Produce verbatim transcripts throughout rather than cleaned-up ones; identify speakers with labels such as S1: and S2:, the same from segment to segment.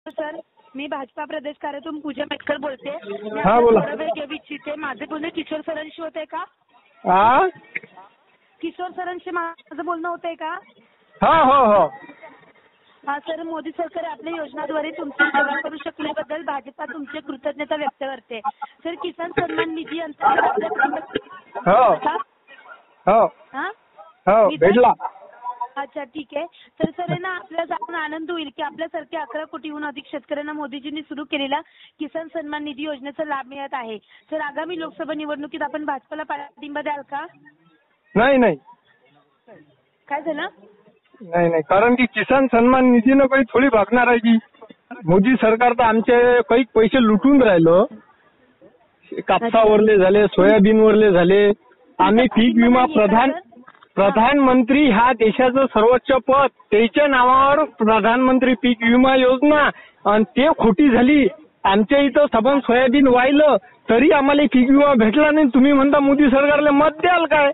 S1: Sir, मी भाजपा प्रदेश कार्यातून पूजा मेटकर बोलते. मी
S2: हा,
S1: आपला
S2: बोला.
S1: थोडा वेळ घेऊ इच्छिते. माझे बोलणे किशोर सरांशी होते का?
S2: हा
S1: किशोर सरांशी माझं बोलणं होतंय का?
S2: हो हो हो
S1: हा सर, मोदी सरकार आपल्या योजनाद्वारे तुमची सेवा करू शकल्याबद्दल भाजपा तुमची कृतज्ञता व्यक्त करते. सर, किसान सन्मान निधी अंतर्गत आपल्या
S2: हो हो
S1: हा
S2: हो
S1: मी
S2: भेटला.
S1: अच्छा, ठीक आहे. तर सर आहे ना, आपल्याला जाणून आनंद होईल की आपल्यासारख्या अकरा कोटीहून अधिक शेतकऱ्यांना मोदीजींनी सुरू केलेला किसान सन्मान निधी योजनेचा लाभ मिळत आहे. सर, आगामी लोकसभा निवडणुकीत आपण भाजपला पाठिंबा द्याल का?
S2: नाही नाही
S1: काय झालं?
S2: नाही नाही कारण की किसान सन्मान निधीनं काही थोडी भागणार आहे की. मोदी सरकार तर आमचे काही पैसे लुटून राहिलं. कापसावरले झाले, सोयाबीनवरले झाले. आम्ही पीक विमा प्रधान प्रधानमंत्री ह्या देशाचं सर्वोच्च पद, त्याच्या नावावर प्रधानमंत्री पीक विमा योजना, आणि ते खोटी झाली. आमच्या इथं सबन सोयाबीन वाहिलं तरी आम्हाला पीक विमा भेटला नाही. तुम्ही म्हणता मोदी सरकारला मत द्याल काय?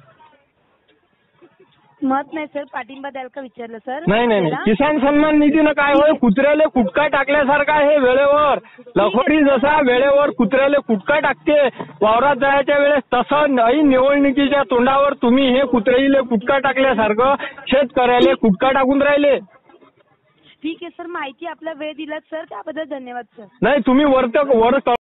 S1: मत नाही सर, पाठिंबा द्याल का विचारलं सर.
S2: नाही नाही नाही. किसान सन्मान निधीनं काय होय, कुत्र्याले कुटका टाकल्यासारखा आहे वेळेवर. लखोटी जसा वेळेवर कुत्र्याले कुटका टाकते वावरात जायच्या वेळेस, तसं ऐन निवडणुकीच्या तोंडावर तुम्ही हे कुत्र्याले कुटका टाकल्यासारखं शेतकऱ्याले कुटका टाकून राहिले.
S1: ठीक आहे सर, माहिती आपला वेळ दिलात सर, त्याबद्दल धन्यवाद सर.
S2: नाही, तुम्ही वर वर